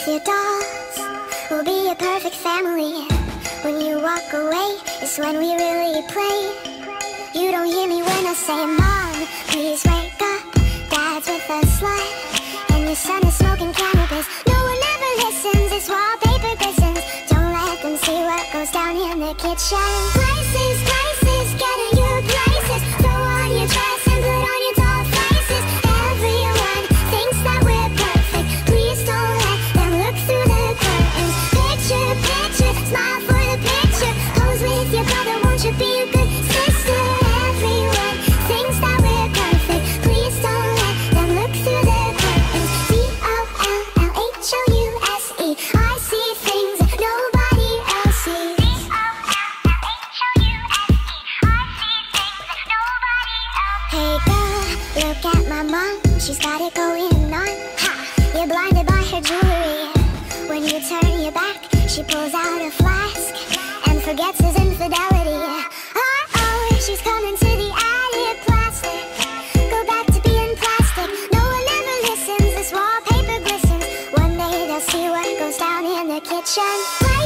your dolls, we'll be a perfect family. When you walk away, it's when we really play. You don't hear me when I say, Mom, please wake up, Dad's with a slut, and your son is smoking cannabis. No one ever listens, this wallpaper glistens. Don't let them see what goes down in the kitchen. Places, places, getting you places. Throw on your dress and put on your doll faces. Everyone thinks that we're perfect. Please don't let them look through the curtains. Picture, picture, smile for the picture. Pose with your brother, won't you be a good sister? Everyone thinks that we're perfect. Please don't let them look through the curtains. dollhouse. I see things that nobody else sees. Hey girl, look at my mom, she's got it going on. Ha! You're blinded by her jewelry. When you turn your back, she pulls out a flask and forgets his infidelity. Uh-oh, she's coming to the attic. Plastic, go back to being plastic. No one ever listens, this wallpaper glistens. One day they'll see what goes down in the kitchen.